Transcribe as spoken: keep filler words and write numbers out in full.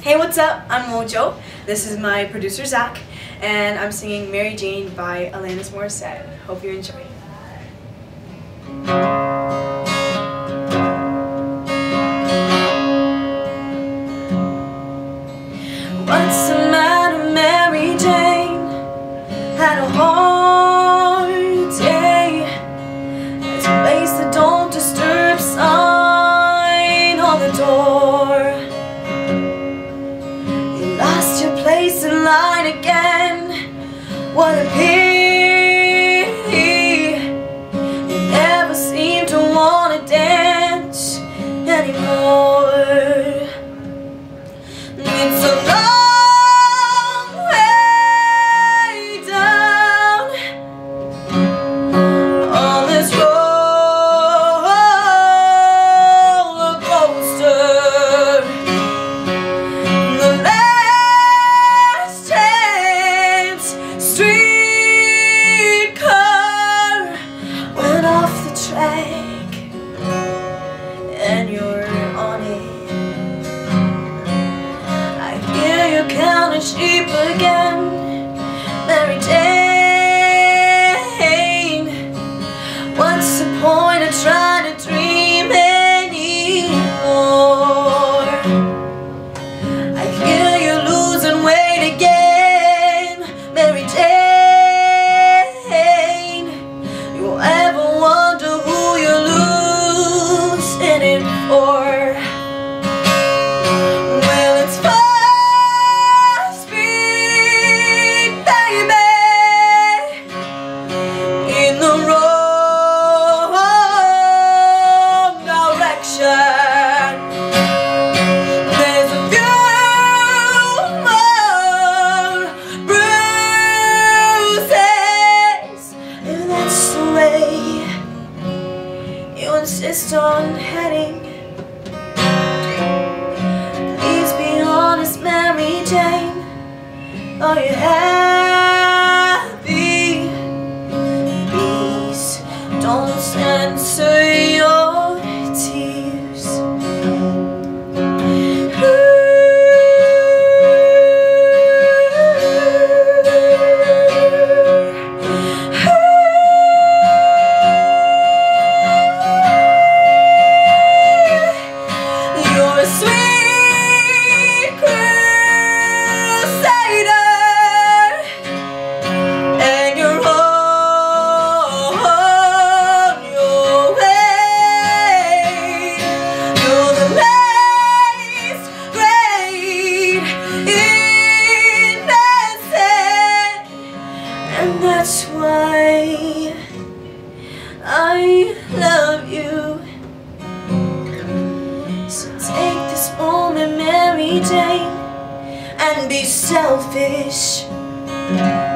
Hey, what's up? I'm WoJo. This is my producer Zack, and I'm singing Mary Jane by Alanis Morissette. Hope you enjoy. What's the matter, Mary Jane? Had a hard day. There's a place that don't disturb sign on the door. You lost your place in line again. What a pity. You never seem to want to dance anymore. It's a long way down on this roller coaster. The last chance streetcar went off the track, and you're on it. You're counting sheep again, Mary Jane. What's the point of trying to dream anymore? I hear you're losing weight again, Mary Jane. You'll ever wonder who you're losing it for? Well, it's fun. There's a few more bruises, and that's the way you insist on heading. Please be honest, Mary Jane. Are you happy? Please don't censor your tears. You're a sweet crusader, and you're on your way. You're the latest great innocent, and that's why I love you. So take this moment, Mary Jane, and be selfish.